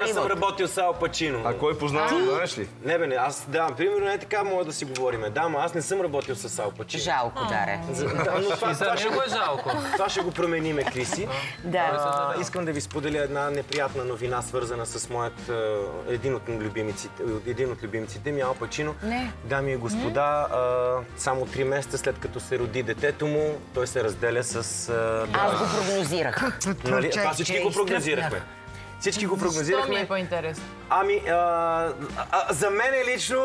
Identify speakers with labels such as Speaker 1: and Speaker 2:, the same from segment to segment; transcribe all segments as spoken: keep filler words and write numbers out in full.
Speaker 1: аз съм работил с Ал Пачино.
Speaker 2: А кой познава, знаеш ли?
Speaker 1: Не бе, не, аз да, примерно не така мога да си говорим. Да, но аз не съм работил с Ал Пачино.
Speaker 3: Жалко, Даре.
Speaker 1: Да, но това, това, ще,
Speaker 4: го е жалко.
Speaker 1: това ще го промениме, Криси.
Speaker 3: Да.
Speaker 1: А, искам да ви споделя една неприятна новина, свързана с моят един от любимиците, един от любимците ми, Ал Пачино.
Speaker 3: Не.
Speaker 1: Дами и господа, а, само три месеца след като се роди детето му, той се разделя с... А,
Speaker 3: Аз го прогнозирах.
Speaker 1: Нали? Това всички го прогнозирахме. Всички го прогнозирахме.
Speaker 5: Що ми е по-интересно?
Speaker 1: Ами, а, а, за мен лично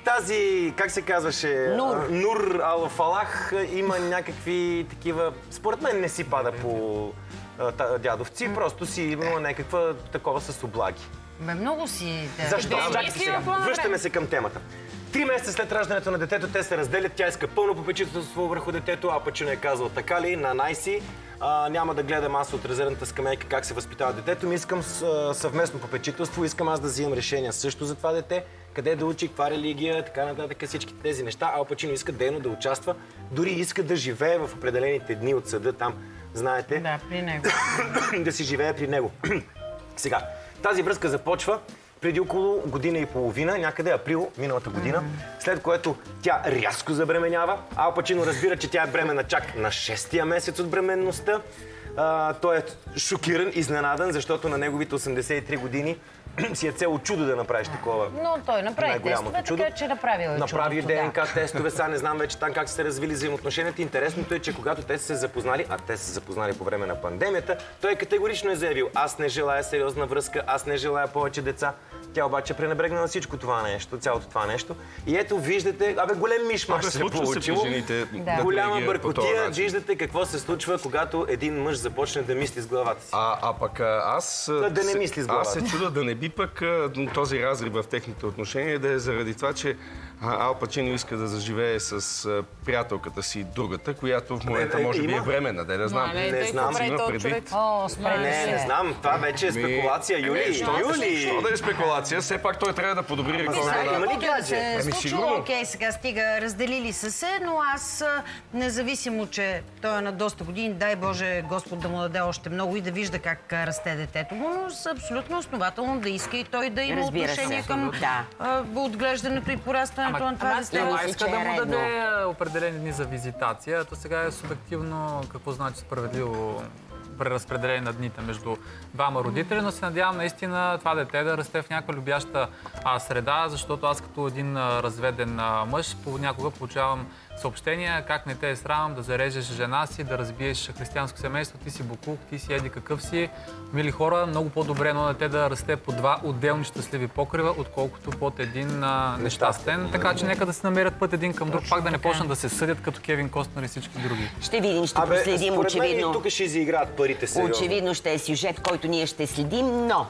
Speaker 1: тази, как се казваше?
Speaker 3: Нур.
Speaker 1: А, Нур Ал Фалах има някакви такива... Според мен не си пада по а, та, дядовци, просто си има някаква такова с облаги.
Speaker 6: Бе, много си... Да.
Speaker 1: Защо?
Speaker 5: Е,
Speaker 1: Чакайте
Speaker 5: мисли
Speaker 1: сега.
Speaker 5: в плана
Speaker 1: Връщаме
Speaker 5: време.
Speaker 1: се към темата. Три месеца след раждането на детето те се разделят, тя иска пълно попечителство върху детето, а Пачино е казал така ли, на най-си. А, няма да гледам аз от резервната скамейка как се възпитава детето ми, искам с, съвместно попечителство, искам аз да взимам решения също за това дете, къде да учи, каква религия, така нататък, всички тези неща. Ал Пачино иска дейно да участва, дори иска да живее в определените дни от съда там, знаете.
Speaker 6: Да, при него.
Speaker 1: Да си живее при него. Сега, тази връзка започва преди около година и половина, някъде април миналата година, след което тя рязко забременява. Ал Пачино разбира, че тя е бременна чак на шестия месец от бременността. А, той е шокиран, изненадан, защото на неговите осемдесет и три години си е цяло чудо да направиш такова.
Speaker 6: Но той направи
Speaker 1: най-голямото
Speaker 6: тестове,
Speaker 1: чудо.
Speaker 6: така че направил е
Speaker 1: Направи
Speaker 6: чудото, да.
Speaker 1: ДНК тестове, сега не знам вече там как са се развили взаимоотношенията. Интересното е, че когато те са се запознали, а те са се запознали по време на пандемията, той категорично е заявил: аз не желая сериозна връзка, аз не желая повече деца. Тя обаче пренебрегна на всичко това нещо, цялото това нещо. И ето виждате, абе голем мишмаш се е получило.
Speaker 6: Да.
Speaker 1: Голяма бъркотия, виждате какво се случва, когато един мъж започне да мисли с главата си.
Speaker 2: А, а пък аз...
Speaker 1: Да, да не мисли с главата.
Speaker 2: Аз се чуда да не би пък а, този разрив в техните отношения да е заради това, че а, Ал Пачино иска да заживее с а, приятелката си другата, която в момента
Speaker 1: Е, е,
Speaker 2: може би е
Speaker 1: има.
Speaker 2: временна. Да, да знам.
Speaker 5: Не,
Speaker 1: Не знам.
Speaker 5: Добре,
Speaker 2: Има
Speaker 5: този
Speaker 2: предвид.
Speaker 5: човек.
Speaker 6: О, спре
Speaker 1: Не, не знам, това вече е спекулация, Юли.
Speaker 2: Що
Speaker 1: Юли!
Speaker 2: да е спекулация? Все пак той трябва да подобри рекорда.
Speaker 1: Сега,
Speaker 2: на-
Speaker 1: има ли
Speaker 6: Каквото да
Speaker 1: гадже?
Speaker 6: се е
Speaker 2: Ами,
Speaker 6: случило,
Speaker 2: сигурно.
Speaker 6: окей, сега стига, разделили са се, но аз, а, независимо, че той е на доста години, дай Боже Господ да му даде още много и да вижда как а, расте детето му, но са абсолютно основателно да иска и той да има
Speaker 3: Разбира
Speaker 6: отношение
Speaker 3: се.
Speaker 6: към
Speaker 3: Да.
Speaker 6: а, отглеждането и порастването на това дете.
Speaker 3: Ама-
Speaker 4: Ама
Speaker 3: мисля,
Speaker 4: иска
Speaker 3: че
Speaker 4: да
Speaker 3: е
Speaker 4: му
Speaker 3: редно.
Speaker 4: даде а, определени дни за визитация. То сега е субективно какво значи справедливо преразпределение на дните между двама родители, но се надявам наистина това дете да расте в някаква любяща а, среда, защото аз като един а, разведен а, мъж понякога получавам съобщения как не те е срам да зарежеш жена си, да разбиеш християнско семейство, ти си букук, ти си еди какъв си. Мили хора, много по-добре едно дете да расте по два отделни щастливи покрива, отколкото под един а, нещастен. Така че нека да се намерят път един към друг, пак да не почнат да се съдят като Кевин Костнер и всички други.
Speaker 3: Ще видим, ще
Speaker 1: Абе,
Speaker 3: проследим
Speaker 1: според мен и
Speaker 3: очевидно.
Speaker 1: тук ще изиграят парите сериозно.
Speaker 3: Очевидно ще е сюжет, който ние ще следим, но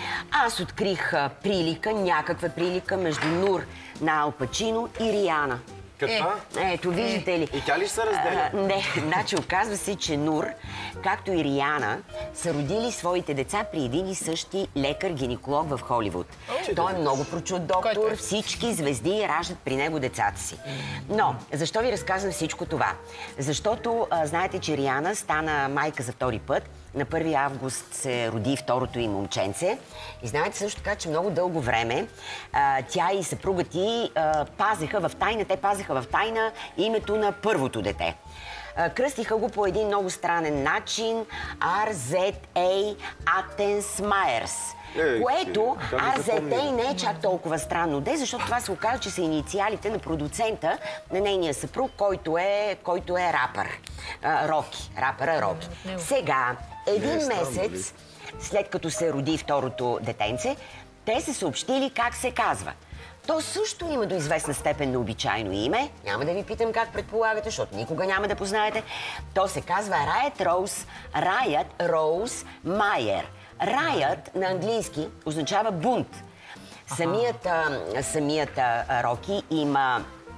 Speaker 3: аз открих а, прилика, някаква прилика между Нур на Ал Пачино и Риана.
Speaker 1: Каква?
Speaker 3: Ето, виждате ли?
Speaker 1: И тя ли ще се разделя?
Speaker 3: А, не, значи оказва се, че Нур, както и Риана, са родили своите деца при един и същи лекар-гинеколог в Холивуд. Той е много прочут доктор, всички звезди раждат при него децата си. Но, защо ви разказвам всичко това? Защото а, знаете, че Риана стана майка за втори път. На първи август се роди второто им момченце. И знаете също така, че много дълго време а, тя и съпругът ти а, пазеха в тайна, те пазеха в тайна името на първото дете. А, кръстиха го по един много странен начин Ар Зет Ей Атенс Майерс.
Speaker 1: Ей,
Speaker 3: Което
Speaker 1: да ми
Speaker 3: Ар Зет
Speaker 1: запомня.
Speaker 3: Ей не е чак толкова странно, де, защото това се оказа, че са инициалите на продуцента на нейния съпруг, който е, който е рапър. А, Роки. Рапъра Роки. Сега, един месец след като се роди второто детенце, те са съобщили как се казва. То също има до известна степен необичайно име. Няма да ви питам как предполагате, защото никога няма да познаете. То се казва Раят Роуз, Раят Роуз Майер. Раят на английски означава бунт. Самият, а, самият а, Роки има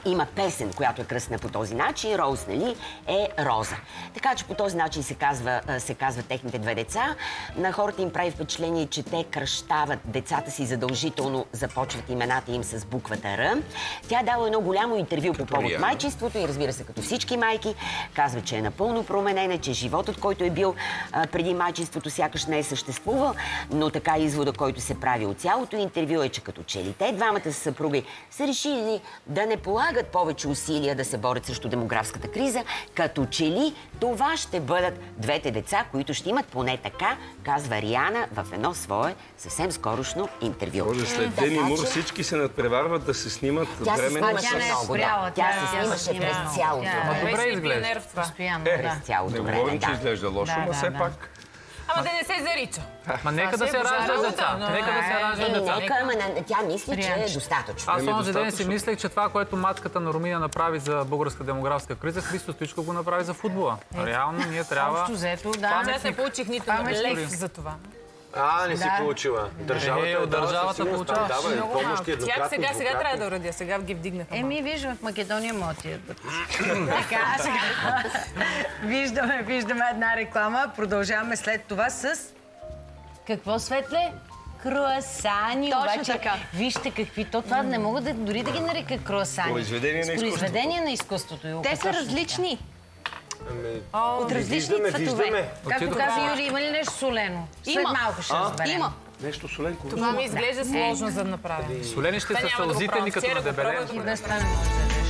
Speaker 3: има песен, която е кръстена по този начин. Роуз, нали, е роза. Така че по този начин се казва, се казва техните две деца. На хората им прави впечатление, че те кръщават децата си задължително, започват имената им с буквата Р. Тя дала едно голямо интервю по повод майчинството и разбира се, като всички майки, казва, че е напълно променена, че животът, който е бил а, преди майчинството, сякаш не е съществувал, но така извода, който се прави от цялото интервю е, че като че ли те двамата съпруги са решили да не полагат повече усилия да се борят срещу демографската криза, като че ли това ще бъдат двете деца, които ще имат поне така, казва Риана в едно свое съвсем скорошно интервю.
Speaker 2: Може след Дени Мур всички се надпреварват да се снимат
Speaker 3: Тя се
Speaker 2: временно.
Speaker 3: снимаше много, да. Тя се снимаше през цялото време.
Speaker 4: Добре изглежда.
Speaker 6: Постоянно,
Speaker 3: През
Speaker 6: да.
Speaker 3: цялото
Speaker 2: Не
Speaker 3: време,
Speaker 2: говорим, че
Speaker 3: да.
Speaker 2: изглежда лошо, но все пак...
Speaker 5: Ама да не се зарича.
Speaker 4: Ма нека да се раждат деца. Нека да се раждат
Speaker 3: Еми,
Speaker 4: деца.
Speaker 3: нека, ама на- тя мисли, че е достатъчно.
Speaker 4: Аз онзи ден си
Speaker 2: достатъчно.
Speaker 4: мислех, че това, което матката на Руминя направи за българска демографска криза, Христо Стоичков го направи за футбола. Реално ние трябва...
Speaker 6: Общо взето, да.
Speaker 5: Аз не получих нито на лев за това.
Speaker 1: А, не си получила. Държавата
Speaker 4: Е, от
Speaker 1: дава,
Speaker 4: държавата
Speaker 1: със сигурност
Speaker 4: получава.
Speaker 1: дава и помощи
Speaker 5: Тях
Speaker 1: еднократно,
Speaker 5: сега, сега
Speaker 1: двукратно.
Speaker 5: трябва да уредя. Сега ги вдигнаха.
Speaker 6: Еми, виждаме в Македония мотият. Така, сега виждаме, виждаме една реклама. Продължаваме след това с... Какво, Светле? Круасани.
Speaker 5: Точно
Speaker 6: Обаче,
Speaker 5: така.
Speaker 6: вижте какви. То това не мога да, дори да ги нарека круасани.
Speaker 2: Произведение на
Speaker 6: С
Speaker 2: изкуството.
Speaker 6: произведение на изкуството. Йока,
Speaker 5: Те са
Speaker 6: точно
Speaker 5: различни.
Speaker 6: От различни
Speaker 1: виждаме,
Speaker 6: цветове.
Speaker 1: виждаме.
Speaker 6: Както
Speaker 4: Отидох-
Speaker 6: каза Юли, има ли нещо солено? След
Speaker 5: Има.
Speaker 6: малко ще разберем.
Speaker 5: Има.
Speaker 2: Нещо соленко.
Speaker 5: Това ми изглежда сложно за да направя.
Speaker 4: Солени ще
Speaker 5: Това
Speaker 4: са
Speaker 5: няма да го
Speaker 4: сълзите
Speaker 5: пробвам.
Speaker 4: ни като
Speaker 5: Вчера
Speaker 4: на
Speaker 5: го
Speaker 4: дебеле.
Speaker 5: пробвах и
Speaker 6: И без това не може да е.